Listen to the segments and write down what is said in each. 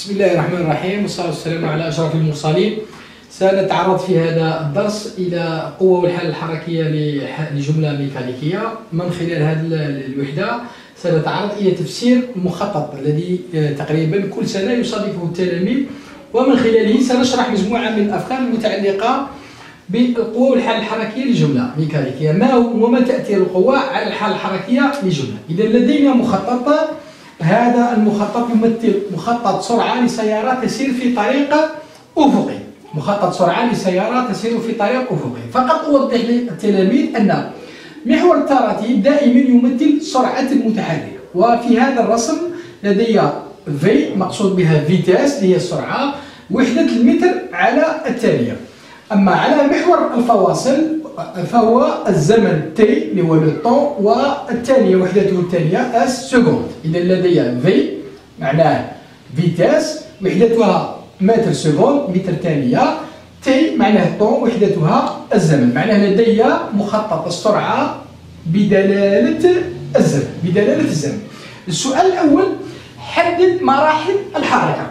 بسم الله الرحمن الرحيم، والصلاة والسلام على أشرف المرسلين. سنتعرض في هذا الدرس إلى قوة والحالة الحركية لجملة ميكانيكية. من خلال هذه الوحدة سنتعرض إلى تفسير المخطط الذي تقريبا كل سنة يصادفه التلاميذ، ومن خلاله سنشرح مجموعة من الأفكار المتعلقة بالقوة والحالة الحركية لجملة ميكانيكية. ما هو وما تأثير القوة على الحالة الحركية لجملة؟ إذا لدينا مخطط. هذا المخطط يمثل مخطط سرعة لسيارة تسير في طريق أفقي. مخطط سرعة لسيارة تسير في طريق أفقي. فقط أوضح للتلاميذ أن محور التراتيب دائما يمثل سرعة المتحرك، وفي هذا الرسم لدي V مقصود بها فيتاس اللي هي السرعة، وحدة المتر على الثانية. أما على محور الفواصل فهو الزمن T اللي هو لو طون، والثانية وحدته الثانية اس سكوند. إذا لدي V معناه فيتاس وحدتها متر سكوند متر ثانية، T معناه طون وحدتها الزمن. معناه لدي مخطط السرعة بدلالة الزمن. السؤال الأول: حدد مراحل الحركة.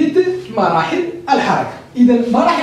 إذا مراحل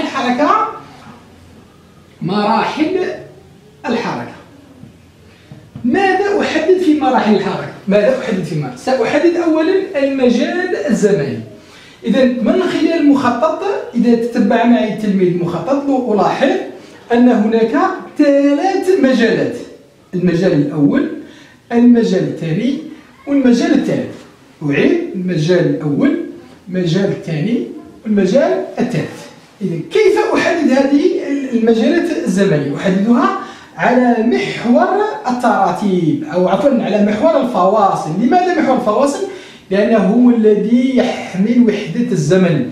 الحركة. ماذا أحدد في مراحل الحركة؟ سأحدد أولا المجال الزمني. إذا من خلال المخطط، إذا تتبع معي التلميذ المخطط ألاحظ أن هناك 3 مجالات: المجال الأول، المجال الثاني، والمجال الثالث. أعيد: المجال الأول، المجال الثاني، والمجال الثالث. إذا كيف أحدد هذه المجالات الزمنية؟ أحددها على محور التراتيب، أو عفوا على محور الفواصل. لماذا محور الفواصل؟ لأنه هو الذي يحمل وحدة الزمن.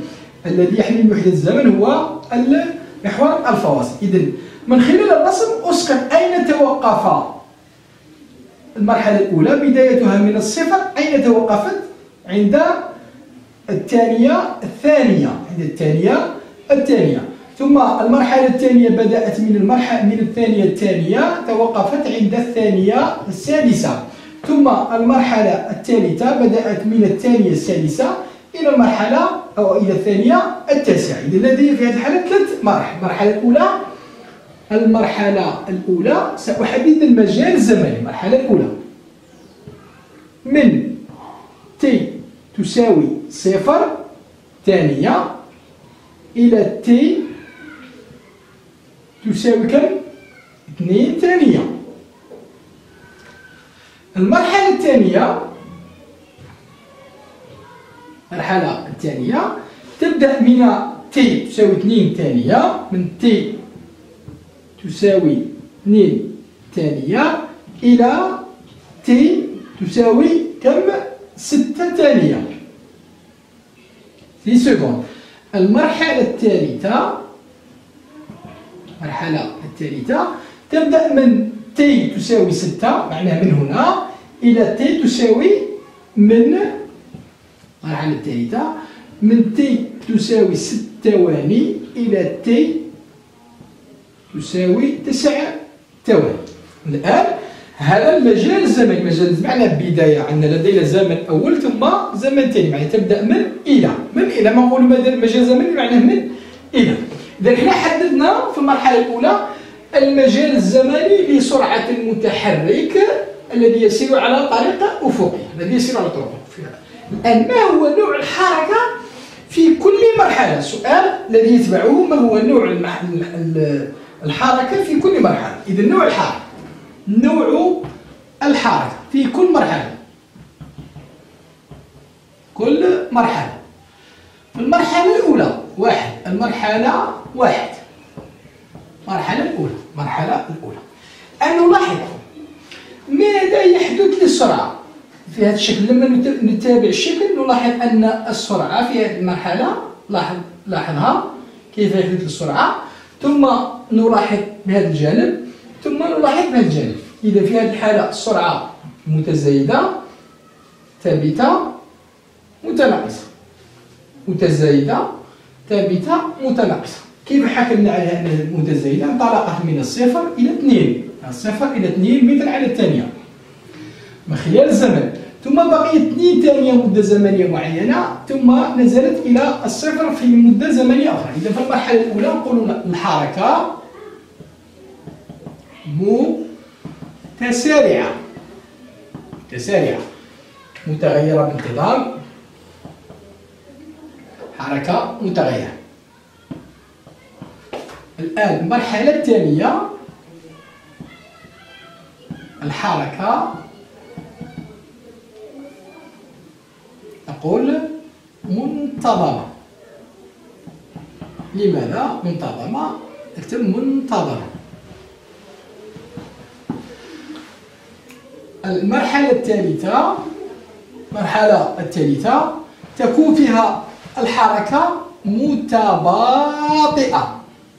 هو محور الفواصل. إذا من خلال الرسم أسقط أين توقف المرحلة الأولى، بدايتها من الصفر. أين توقفت؟ عند الثانية. ثم المرحلة الثانية بدأت من الثانية الثانية، توقفت عند الثانية السادسة. ثم المرحلة الثالثة بدأت من الثانية السادسة إلى الثانية التاسعة. إذا لدي في هذه الحالة 3 مراحل. المرحلة الأولى سأحدد المجال الزمني. المرحلة الأولى من T تساوي 0 ثانية إلى T تساوي كم؟ 2 ثانية. المرحلة الثانية تبدأ من T تساوي 2 ثانية، من T تساوي 2 ثانية إلى T تساوي كم؟ 6 ثانية في سكوند. المرحلة الثالثة تبدأ من T تساوي 6 معناها من هنا إلى T تساوي من المرحلة الثالثة من T تساوي 6 ثواني إلى T تساوي 9 ثواني. الآن هذا المجال الزمني. معنى بداية عندنا لدينا زمن أول ثم زمن ثاني، معنى تبدأ من إلى. ما نقول مجال زمني معناه من إلى. إذا حنا حددنا في المرحلة الأولى المجال الزمني لسرعة المتحرك الذي يسير على طريق أفقي، الآن ما هو نوع الحركة في كل مرحلة؟ السؤال الذي يتبعه: ما هو نوع الحركة في كل مرحلة؟ إذا نوع الحركة في كل مرحلة. في المرحلة الأولى المرحلة الأولى أن نلاحظ ماذا يحدث للسرعة في هذا الشكل. لما نتابع الشكل نلاحظ أن السرعة في هذه المرحلة، لاحظها كيف يحدث للسرعة، ثم نلاحظ بهذا الجانب، ثم نلاحظ بهذا الجانب. إذا في هذه الحالة السرعة متزايدة ثابتة متناقصة، متناقصة. كيف حكمنا على أنها متزايدة؟ انطلقت من الصفر إلى 2 متر على الثانية من خلال الزمن. ثم بقيت 2 ثانية مدة زمنية معينة، ثم نزلت إلى الصفر في مدة زمنية أخرى. إذا في المرحلة الأولى نقول الحركة متسارعة متغيرة بانتظام، حركة متغيرة. الآن المرحلة الثانية الحركة نقول منتظمة. لماذا منتظمة؟ نكتب منتظمة. المرحلة الثالثة تكون فيها الحركة متباطئة.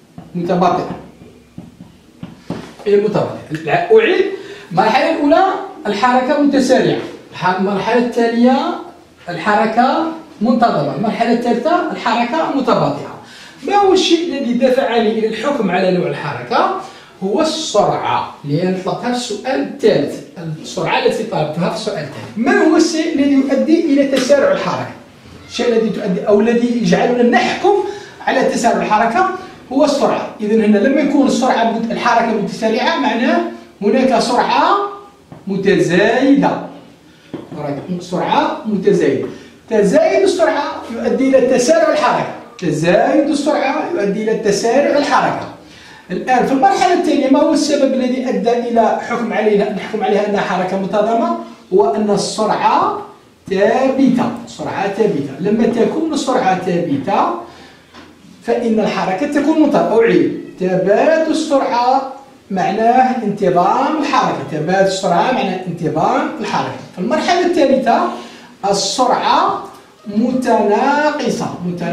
أعيد: المرحلة الأولى الحركة متسارعة، المرحلة الثانية الحركة منتظمة، المرحلة الثالثة الحركة متباطئة. ما هو الشيء الذي دفعني إلى الحكم على نوع الحركة؟ هو السرعة، لأن طلبتها في السؤال الثالث، السرعة التي طلبتها في السؤال الثالث. ما هو الشيء الذي يؤدي إلى تسارع الحركة؟ الشيء الذي تؤدي أو الذي يجعلنا نحكم على تسارع الحركة هو السرعة. إذن هنا لما يكون الحركة متسارعة معناه هناك سرعة متزايدة. تزايد السرعة يؤدي إلى تسارع الحركة. تزايد السرعة يؤدي إلى تسارع الحركة. الآن في المرحلة الثانية ما هو السبب الذي أدى إلى نحكم عليها أنها حركة منتظمة؟ هو أن السرعة ثابتة. لما تكون السرعة ثابتة فإن الحركة تكون منتظمة. أعيد: ثبات السرعة معناه انتظام الحركة. في المرحلة الثالثة السرعة متناقصة.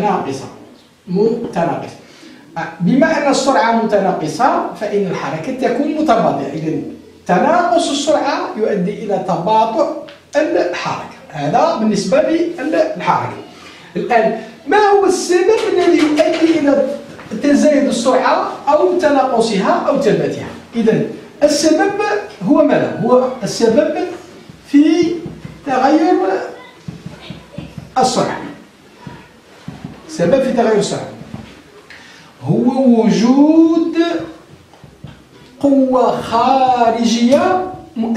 بما أن السرعة متناقصة فإن الحركة تكون متباطئة. إذن تناقص السرعة يؤدي إلى تباطؤ الحركة. هذا بالنسبة للحركة. الآن ما هو السبب الذي يؤدي إلى تزايد السرعة أو تناقصها أو ثباتها؟ إذن السبب هو ماذا؟ هو السبب في تغير السرعة. هو وجود قوة خارجية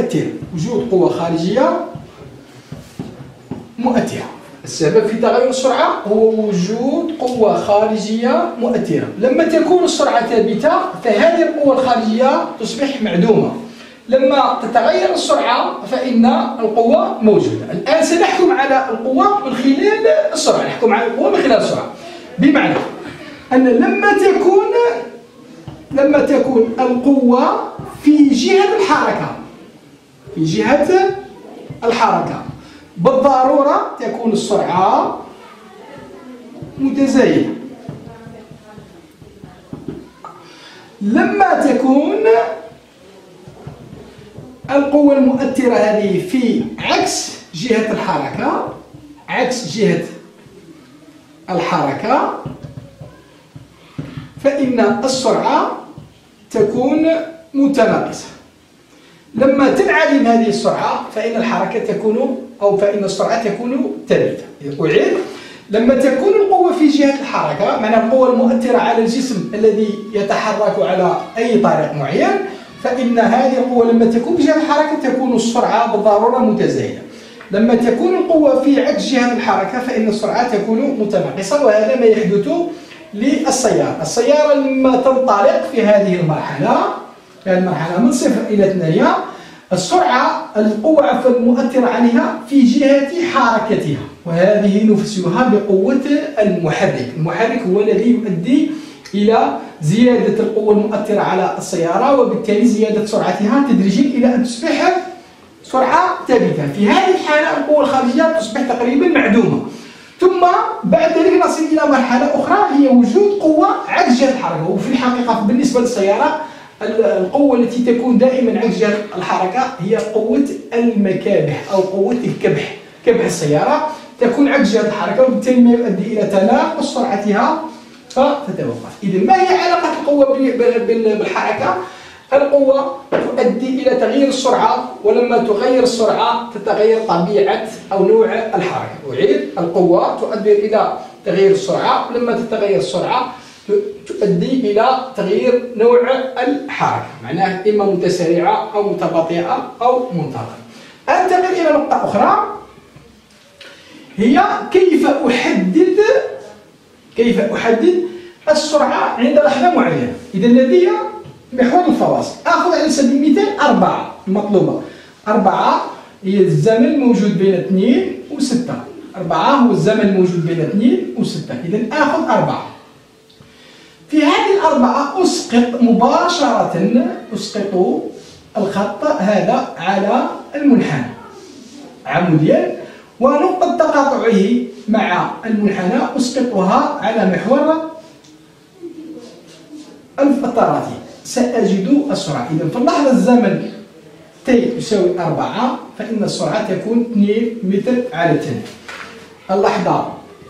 مؤثرة. السبب في تغير السرعة هو وجود قوة خارجية مؤثرة. لما تكون السرعة ثابتة فهذه القوة الخارجية تصبح معدومة. لما تتغير السرعة فإن القوة موجودة. الآن سنحكم على القوة من خلال السرعة. بمعنى أن لما تكون القوة في جهة الحركة بالضرورة تكون السرعة متزايدة. لما تكون القوة المؤثرة هذه في عكس جهة الحركة فإن السرعة تكون متناقصة. لما تنعدم هذه السرعة فإن السرعة تكون ثابتة. أعيد: لما تكون القوة في جهة الحركة معنى القوة المؤثرة على الجسم الذي يتحرك على أي طريق معين فإن هذه القوة لما تكون في جهة الحركة تكون السرعة بالضرورة متزايدة. لما تكون القوة في عكس جهة الحركة فإن السرعة تكون متناقصة. وهذا ما يحدث للسيارة لما تنطلق في هذه المرحلة من 0 إلى 8 القوة المؤثرة عليها في جهة حركتها، وهذه نفسها بقوة المحرك هو الذي يؤدي إلى زيادة القوة المؤثرة على السيارة وبالتالي زيادة سرعتها تدريجيا إلى أن تصبح سرعة ثابتة. في هذه الحالة القوة الخارجية تصبح تقريبا معدومة. ثم بعد ذلك نصل إلى مرحلة أخرى هي وجود قوة عكس جهة الحركة. وفي الحقيقة بالنسبة للسيارة القوة التي تكون دائما عكس جهة الحركة هي قوة المكابح أو قوة كبح السيارة تكون عكس جهة الحركة وبالتالي ما يؤدي إلى تناقص سرعتها فتتوقف. إذا ما هي علاقة القوة بالحركة؟ القوة تؤدي إلى تغيير السرعة، ولما تغير السرعة تتغير طبيعة أو نوع الحركة. أعيد: القوة تؤدي إلى تغيير السرعة، ولما تتغير السرعة تؤدي إلى تغيير نوع الحركة، معناه إما متسارعة أو متباطئة أو منتظمة. أنتقل إلى نقطة أخرى، هي كيف أحدد السرعة عند لحظة معينة. إذا لدي محور الفواصل، آخذ على سبيل المثال 4 المطلوبة. 4 هي الزمن الموجود بين 2 و 6. 4 هو الزمن الموجود بين 2 و 6. إذا آخذ 4. في هذه ال4 أسقط مباشرة الخط هذا على المنحنى عموديا، ونقطة تقاطعه مع المنحنى أسقطها على محور الطراطيف. سأجد السرعة. إذا في اللحظة الزمن t يساوي 4، فإن السرعة تكون 2 متر على ثانية. اللحظة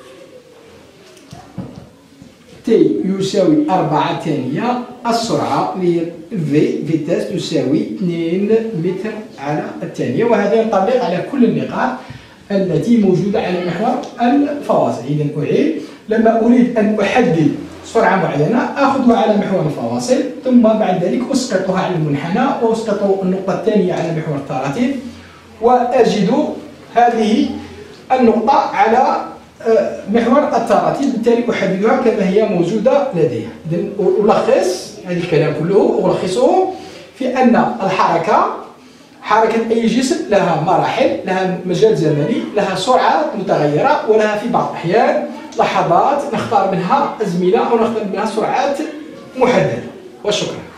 t يساوي 4 ثانية، السرعة اللي هي فيتاس تساوي 2 متر على الثانية. وهذا ينطبق على كل النقاط التي موجودة على محور الفواصل. إذا أعيد: لما أريد أن أحدد سرعة معينة آخذها على محور الفواصل، ثم بعد ذلك أسقطها على المنحنى، وأسقط النقطة الثانية على محور الطراطيف، وأجد هذه النقطة على محور الطراطيف، بالتالي أحددها كما هي موجودة لدي. إذا ألخص هذا الكلام كله، ألخصه في أن حركة أي جسم لها مراحل، لها مجال زمني، لها سرعات متغيرة، ولها في بعض الأحيان لحظات نختار منها أزمنة أو نختار منها سرعات محددة. وشكرا.